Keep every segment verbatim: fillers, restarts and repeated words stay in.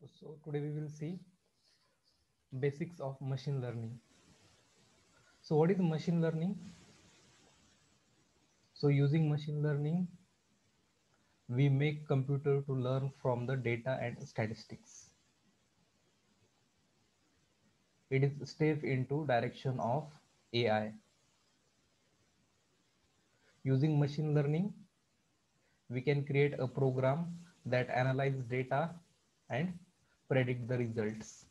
So today we will see basics of machine learning. So what is machine learning? So using machine learning, we make computer to learn from the data and statistics. It is step into direction of A I. Using machine learning, we can create a program that analyzes data and predict the results.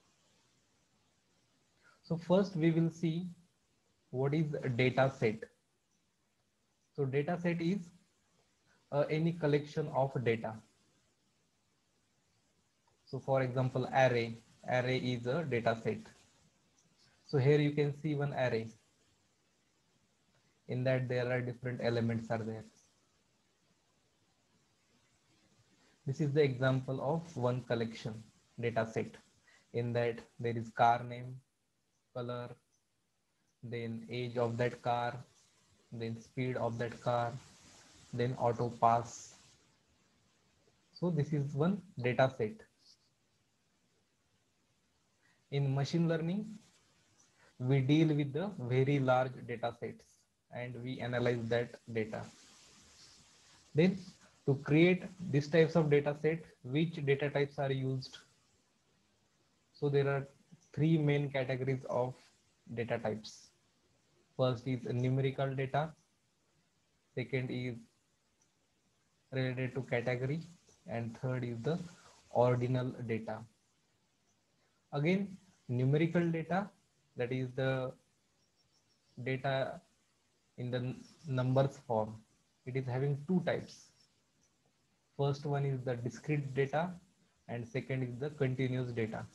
So first we will see what is a data set. So data set is uh, any collection of data. So for example, array, array is a data set. So here you can see one array. In that there are different elements are there. This is the example of one collection data set. In that there is car name, color, then age of that car, then speed of that car, then auto pass. So this is one data set. In machine learning, we deal with the very large data sets and we analyze that data. Then to create these types of data set, which data types are used? So there are three main categories of data types. First is numerical data, second is related to category, and third is the ordinal data. Again, numerical data, that is the data in the numbers form. It is having two types. First one is the discrete data and second is the continuous data.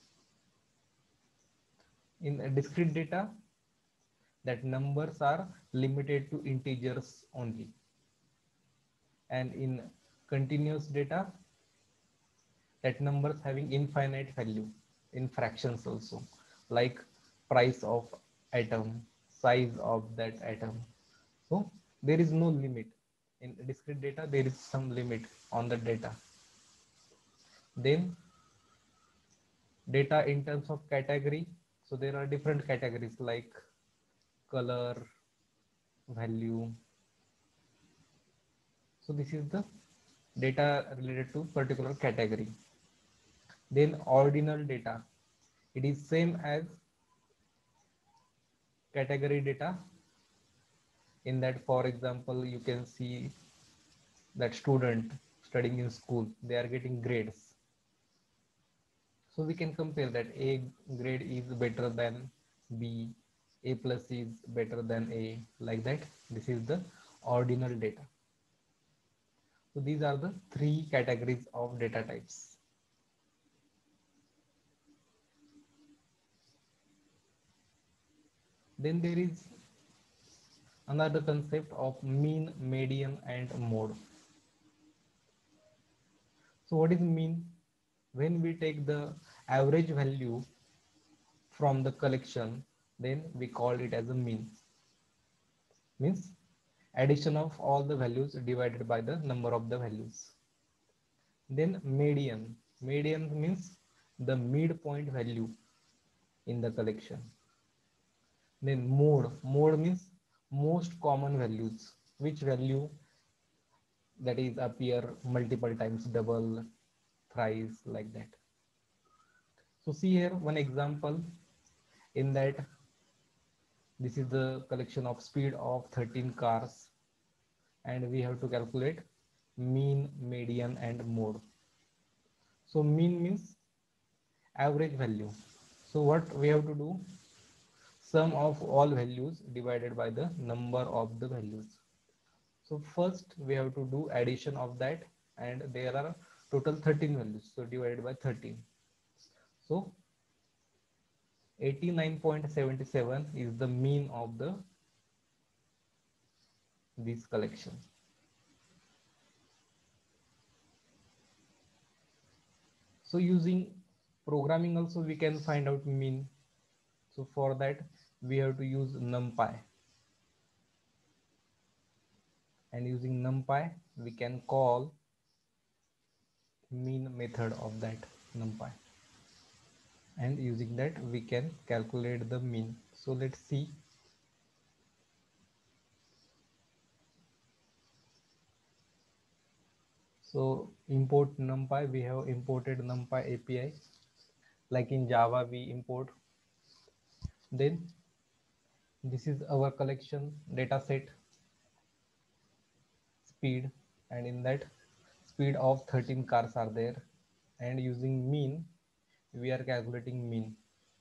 In discrete data, that numbers are limited to integers only. And in continuous data, that numbers having infinite value in fractions also, like price of atom, size of that atom. So there is no limit. In discrete data, there is some limit on the data. Then data in terms of category. So there are different categories like color, value. So this is the data related to particular category. Then ordinal data. It is same as category data. In that, for example, you can see that student studying in school, they are getting grades. So we can compare that A grade is better than B, A plus is better than A, like that. This is the ordinal data. So these are the three categories of data types. Then there is another concept of mean, median, and mode. So what is mean? When we take the average value from the collection, then we call it as a mean. Means addition of all the values divided by the number of the values. Then median. Median means the midpoint value in the collection. Then mode. Mode means most common values. Which value that is appear multiple times, double, thrice, like that. So see here one example. In that, this is the collection of speed of thirteen cars and we have to calculate mean, median, and mode. So mean means average value. So what we have to do? Sum of all values divided by the number of the values. So first we have to do addition of that, and there are total thirteen values. So divided by thirteen. So eighty-nine point seven seven is the mean of the this collection. So using programming also we can find out mean. So for that we have to use NumPy, and using NumPy we can call mean method of that. numpy, and using that we can calculate the mean. So let's see. So import numpy, we have imported numpy A P I, like in Java we import. Then this is our collection data set speed, and in that speed of thirteen cars are there, and using mean we are calculating mean.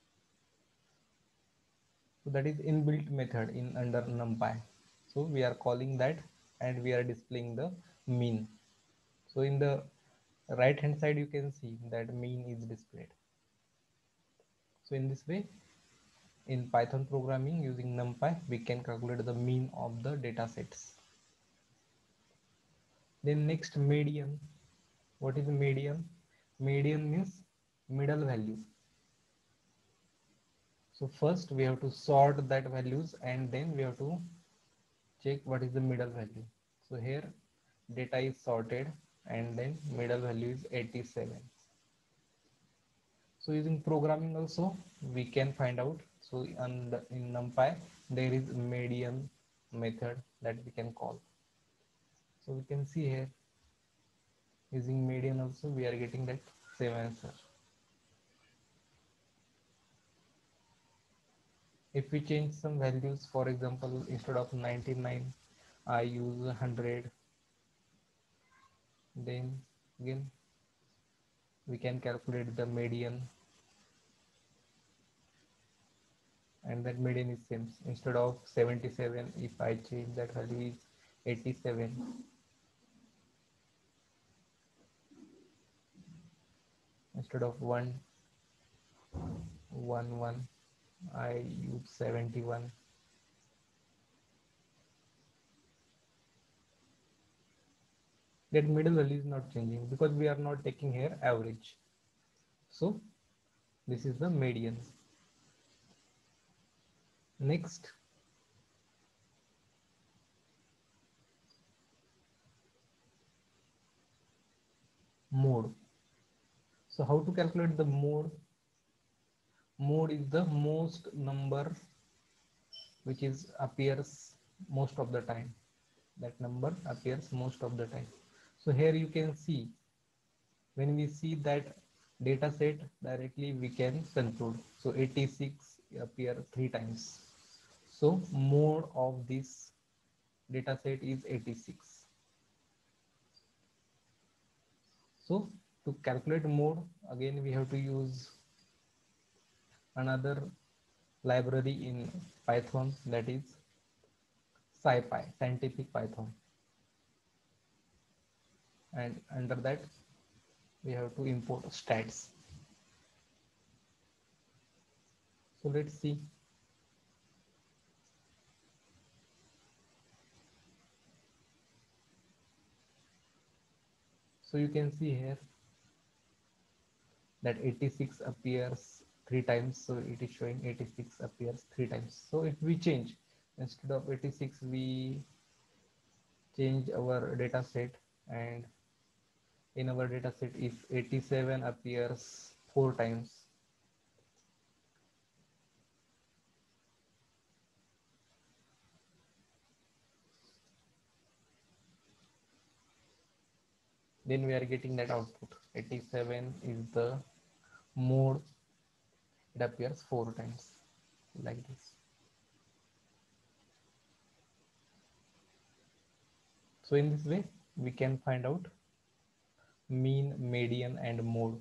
So that is inbuilt method in under numpy. So we are calling that and we are displaying the mean. So in the right hand side you can see that mean is displayed. So in this way, in Python programming using numpy we can calculate the mean of the data sets. Then next, median. What is median? Median means middle value. So first we have to sort that values and then we have to check what is the middle value. So here data is sorted and then middle value is eighty-seven. So using programming also we can find out. So on the, in NumPy there is median method that we can call. So we can see here using median also we are getting that same answer. If we change some values, for example, instead of ninety-nine I use one hundred, then again we can calculate the median, and that median is same. Instead of seventy-seven, if I change that value is eighty-seven, instead of one one one I use seventy-one. That middle value is not changing because we are not taking here average. So this is the median. Next, mode. So how to calculate the mode? Mode is the most number which is appears most of the time. That number appears most of the time. So here you can see, when we see that data set directly we can conclude. So eighty-six appear three times. So mode of this data set is eighty-six. So to calculate mode, again we have to use another library in Python, that is SciPy, Scientific Python. And under that we have to import stats. So let's see. So you can see here that eighty-six appears three times. So it is showing eighty-six appears three times. So if we change, instead of eighty-six, we change our data set, and in our data set, if eighty-seven appears four times, then we are getting that output. eighty-seven is the mode, it appears four times, like this. So in this way, we can find out mean, median, and mode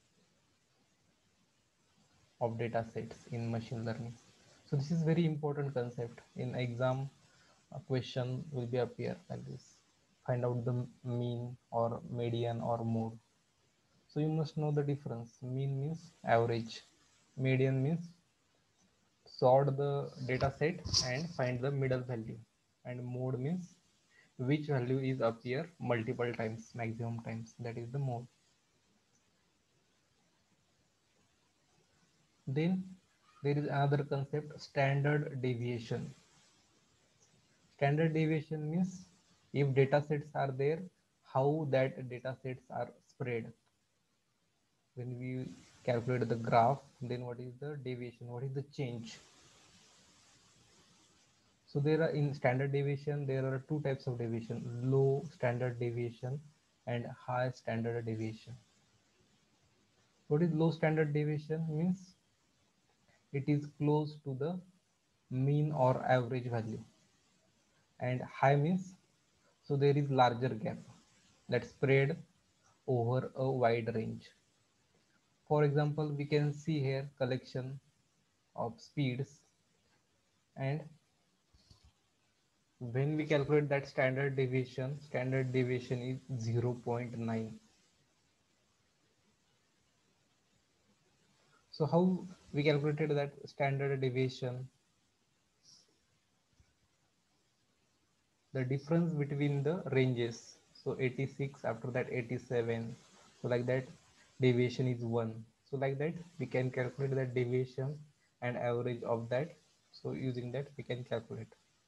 of data sets in machine learning. So this is very important concept. In exam, a question will be appear like this: find out the mean or median or mode. So you must know the difference. Mean means average, median means sort the data set and find the middle value, and mode means which value is appear multiple times, maximum times, that is the mode. Then there is another concept, standard deviation. Standard deviation means if data sets are there, how that data sets are spread. when we calculate the graph, then what is the deviation, what is the change? So there are, in standard deviation there are two types of deviation: low standard deviation and high standard deviation. What is low standard deviation? Means it is close to the mean or average value, and high means so there is larger gap that spread over a wide range. For example, we can see here collection of speeds, and when we calculate that standard deviation, standard deviation is zero point nine. So how we calculated that standard deviation? The difference between the ranges. So eighty-six, after that eighty-seven. So like that deviation is one. So like that we can calculate that deviation and average of that. So using that we can calculate.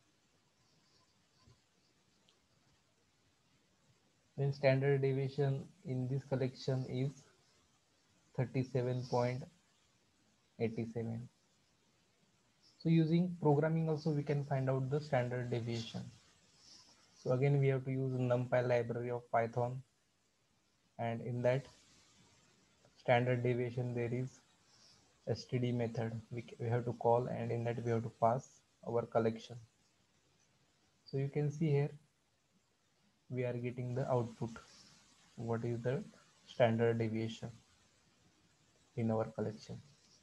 Then standard deviation in this collection is thirty-seven point eight seven. So using programming also we can find out the standard deviation. So again we have to use NumPy library of Python, and in that standard deviation there is std method we, we have to call, and in that we have to pass our collection. So you can see here we are getting the output, what is the standard deviation in our collection.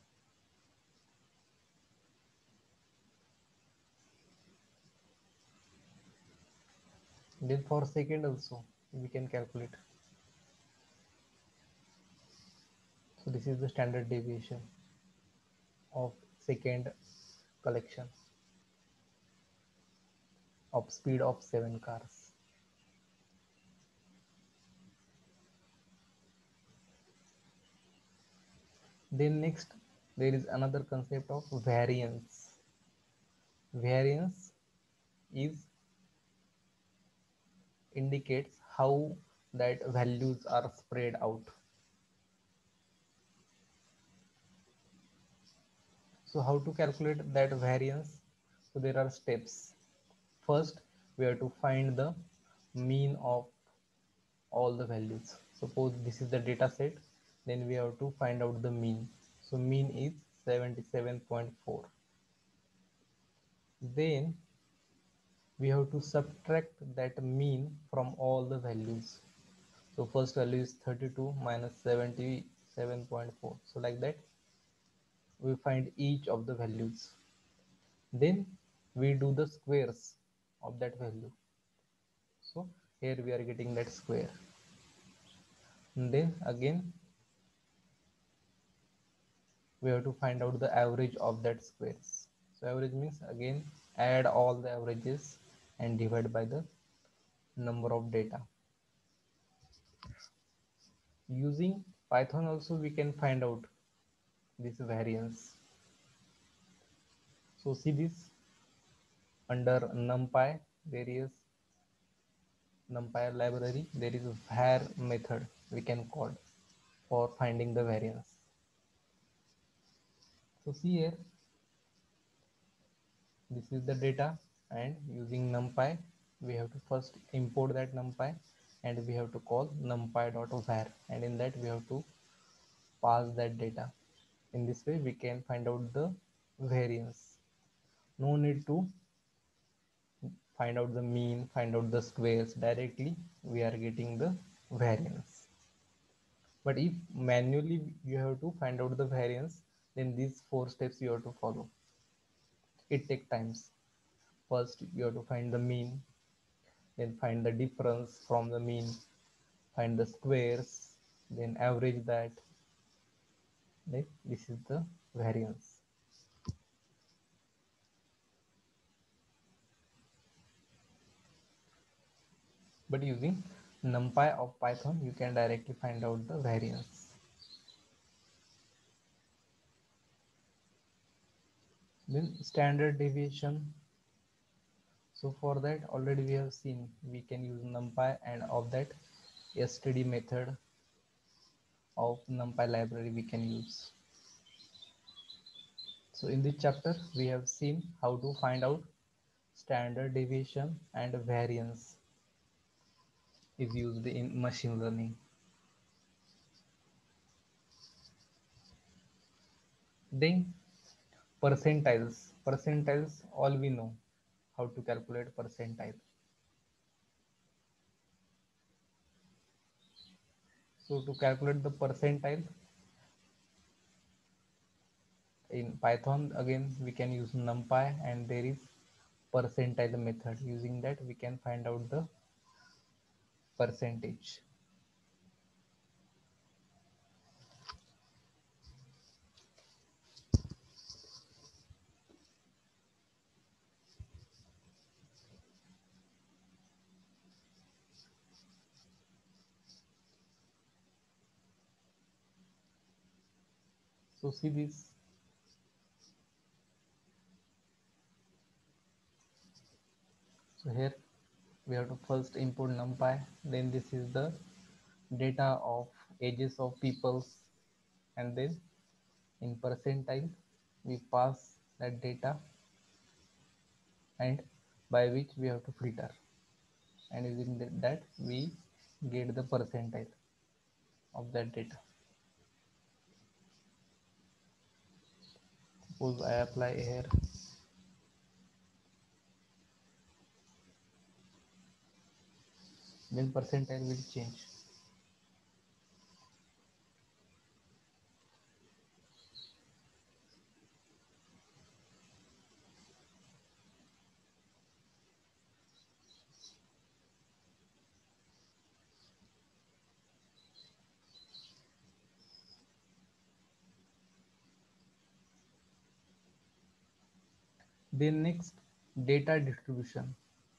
Then for second also we can calculate. So this is the standard deviation of second collection of speed of seven cars. Then next there is another concept of variance. Variance is indicates how that values are spread out. So how to calculate that variance? So there are steps. First we have to find the mean of all the values. Suppose this is the data set, then we have to find out the mean. So mean is seventy-seven point four. Then we have to subtract that mean from all the values. So first value is thirty-two minus seventy-seven point four. So like that we find each of the values. Then we do the squares of that value. So here we are getting that square. And then again we have to find out the average of that squares. So average means again add all the averages and divide by the number of data. Using Python also we can find out this variance. So see this, under NumPy there is NumPy library, there is a var method we can call for finding the variance. So see here, this is the data, and using NumPy we have to first import that NumPy, and we have to call numpy.var, and in that we have to pass that data. In this way we can find out the variance. No need to find out the mean, find out the squares, directly we are getting the variance. But if manually you have to find out the variance, then these four steps you have to follow. It takes times. First you have to find the mean, then find the difference from the mean, find the squares, then average that. Then this is the variance. But using NumPy of Python you can directly find out the variance. Then standard deviation. So for that already we have seen we can use NumPy, and of that std method. of NumPy library we can use. So in this chapter, we have seen how to find out standard deviation and variance is used in machine learning. Then percentiles. Percentiles, all we know how to calculate percentile. So to calculate the percentile in Python, again we can use NumPy, and there is percentile method. Using that we can find out the percentage. So see this. So here we have to first import NumPy. Then this is the data of ages of peoples, and then in percentile we pass that data, and by which we have to filter, and using that we get the percentile of that data. Suppose I apply here, then percentile will change. Then next, data distribution.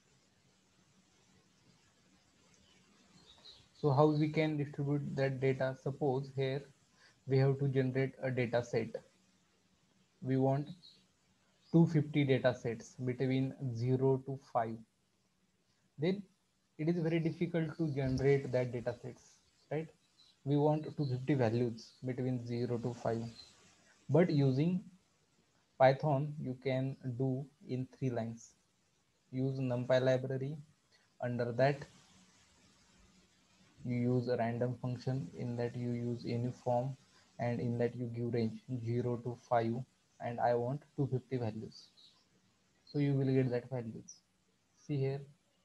So how we can distribute that data? Suppose here we have to generate a data set. We want two hundred fifty data sets between zero to five. Then it is very difficult to generate that data sets, right? We want two hundred fifty values between zero to five. But using Python, you can do in three lines. Use NumPy library. Under that, you use a random function. In that, you use uniform, and in that you give range zero to five, and I want two hundred fifty values. So you will get that values. See here.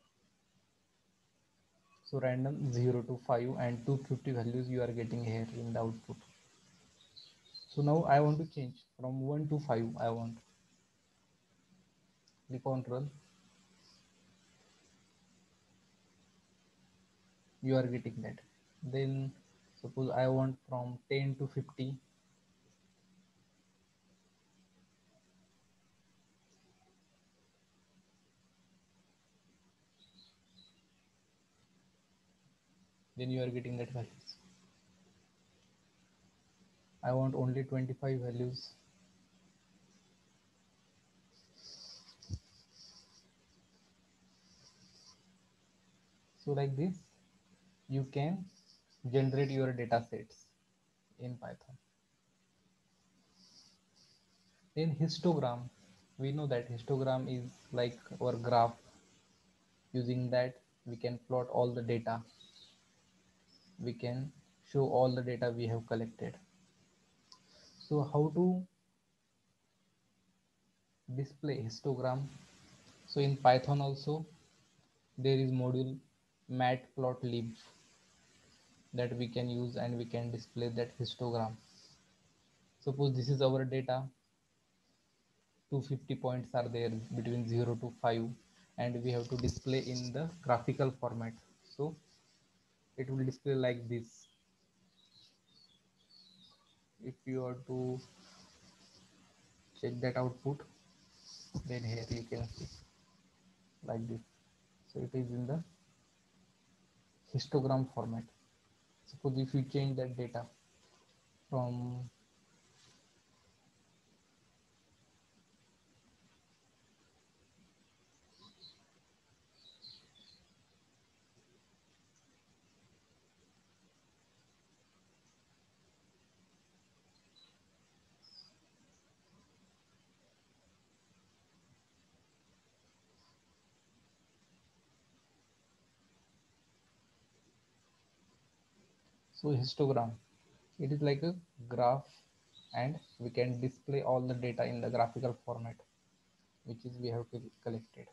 So random zero to five and two hundred fifty values you are getting here in the output. So now I want to change from one to five. I want. Click on run. You are getting that. Then suppose I want from ten to fifty. Then you are getting that values. I want only twenty-five values. So like this, you can generate your data sets in Python. Then histogram, we know that histogram is like our graph. Using that, we can plot all the data. We can show all the data we have collected. So how to display histogram? So in Python also there is module matplotlib that we can use, and we can display that histogram. Suppose this is our data, two hundred fifty points are there between zero to five, and we have to display in the graphical format. So it will display like this. If you are to check that output, then here you can see like this. So it is in the histogram format. Suppose if you change that data from So histogram, it is like a graph, and we can display all the data in the graphical format, which is we have to collect it.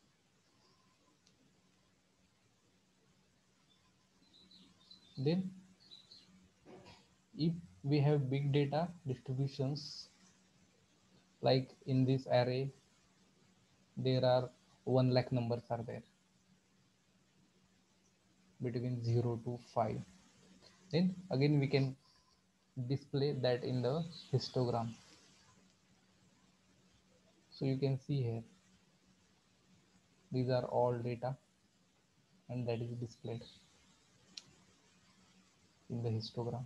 Then if we have big data distributions, like in this array there are one lakh numbers are there between zero to five, then again we can display that in the histogram. So you can see here these are all data, and that is displayed in the histogram.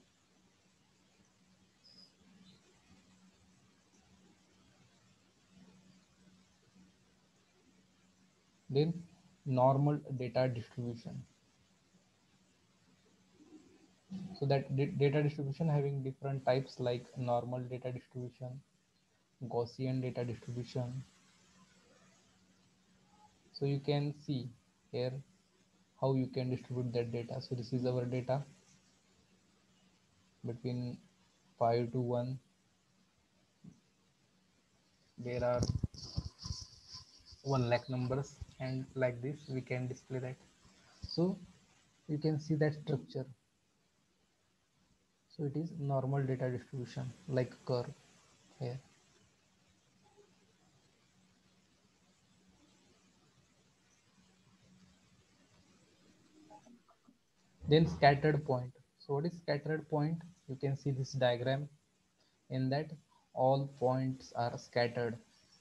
Then normal data distribution. So that data distribution having different types, like normal data distribution, Gaussian data distribution. So you can see here how you can distribute that data. So this is our data between five to one. There are one lakh numbers, and like this we can display that. So you can see that structure. So it is normal data distribution, like curve here. Then scattered point. So what is scattered point? You can see this diagram, in that all points are scattered,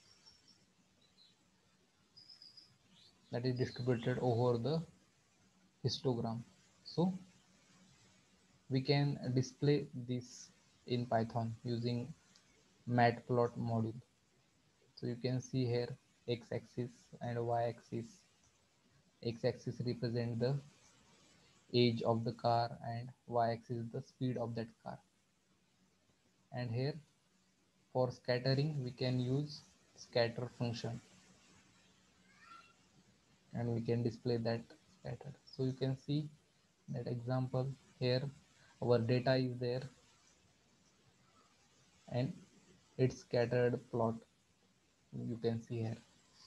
that is distributed over the histogram. So we can display this in Python using matplot module. So you can see here x-axis and y-axis. X-axis represent the age of the car, and y-axis the speed of that car. And here for scattering we can use scatter function, and we can display that scattered. So you can see that example here, our data is there and it's scattered plot, you can see here.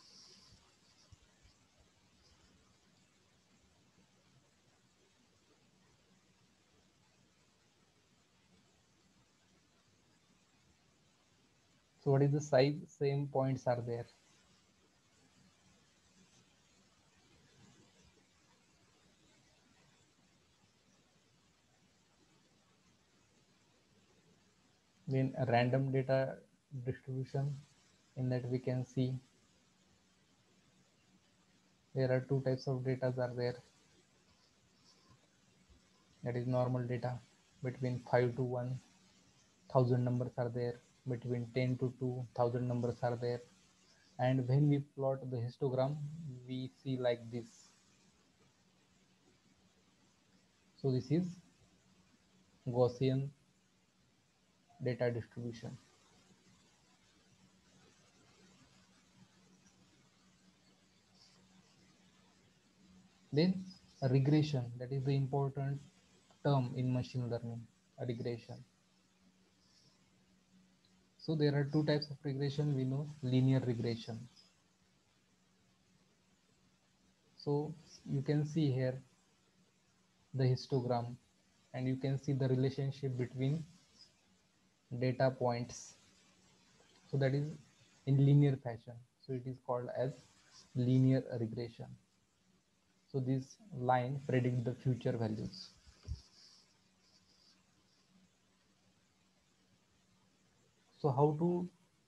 So what is the size? Same points are there. Then a random data distribution, in that we can see there are two types of data are there. That is normal data, between five to one thousand numbers are there, between ten to two thousand numbers are there. And when we plot the histogram, we see like this. So this is Gaussian data distribution. Then regression, that is the important term in machine learning, regression. So there are two types of regression. We know linear regression. So you can see here the histogram, and you can see the relationship between data points. So that is in linear fashion. So it is called as linear regression. So this line predict the future values. So how to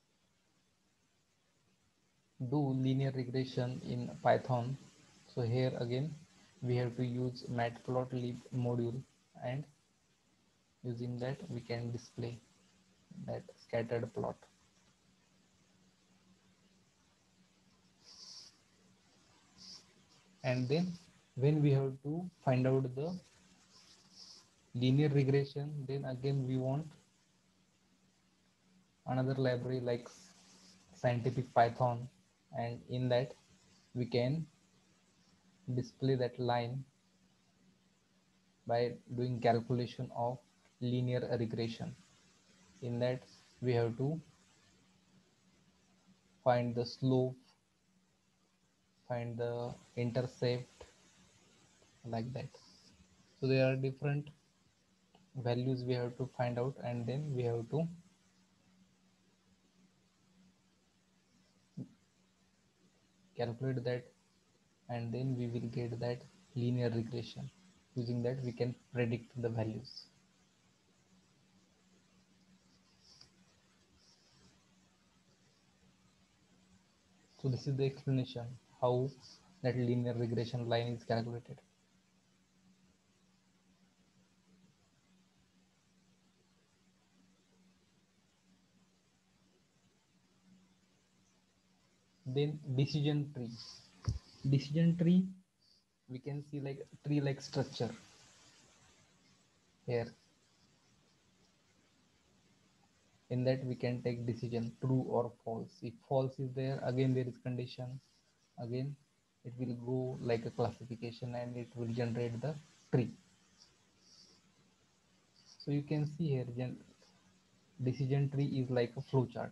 do linear regression in Python? So here again we have to use matplotlib module, and using that we can display that scattered plot. And then when we have to find out the linear regression, then again we want another library like scientific Python, and in that we can display that line by doing calculation of linear regression. In that, we have to find the slope, find the intercept, like that. So there are different values we have to find out, and then we have to calculate that, and then we will get that linear regression. Using that, we can predict the values. So this is the explanation how that linear regression line is calculated. Then decision tree. Decision tree, we can see like tree like structure here. In that, we can take decision true or false. If false is there, again there is condition, again it will go like a classification and it will generate the tree. So you can see here, decision tree is like a flow chart.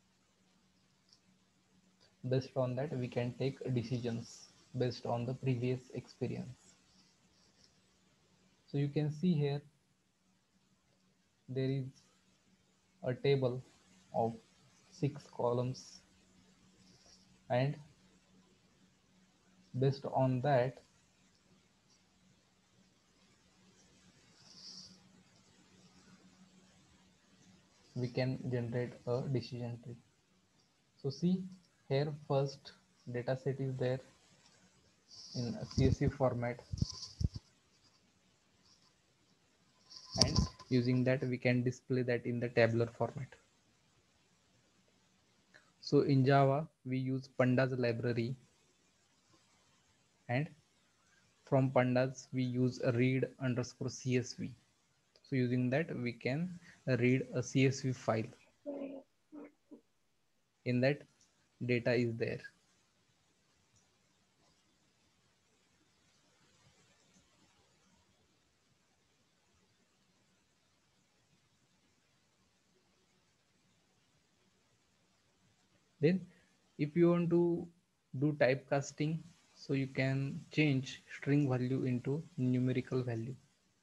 Based on that, we can take decisions based on the previous experience. So you can see here, there is a table of six columns, and based on that, we can generate a decision tree. So see here, first data set is there in a C S V format, and using that we can display that in the tabular format. So in Java we use pandas library, and from pandas we use a read underscore C S V. So using that, we can read a C S V file. In that, data is there. Then if you want to do typecasting, so you can change string value into numerical value.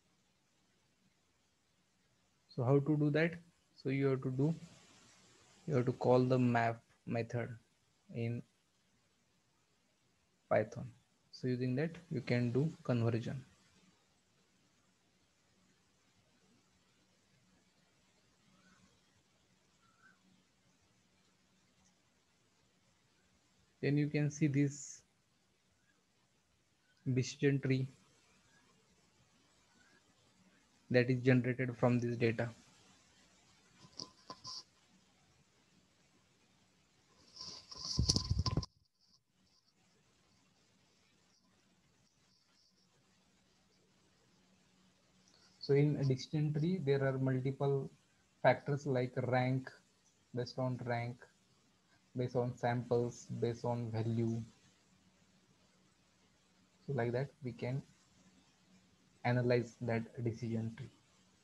So how to do that? So you have to do, you have to call the map method in Python. So using that, you can do conversion. Then you can see this decision tree that is generated from this data. So in a decision tree, there are multiple factors like rank, based on rank, based on samples, based on value. So like that, we can analyze that decision tree.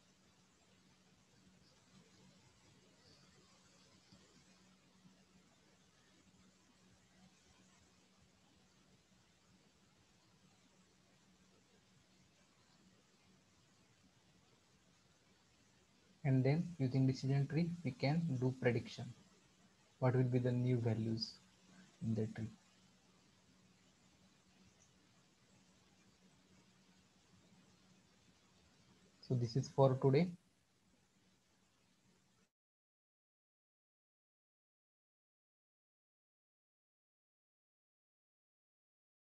And then using decision tree, we can do prediction. What will be the new values in the tree? So this is for today.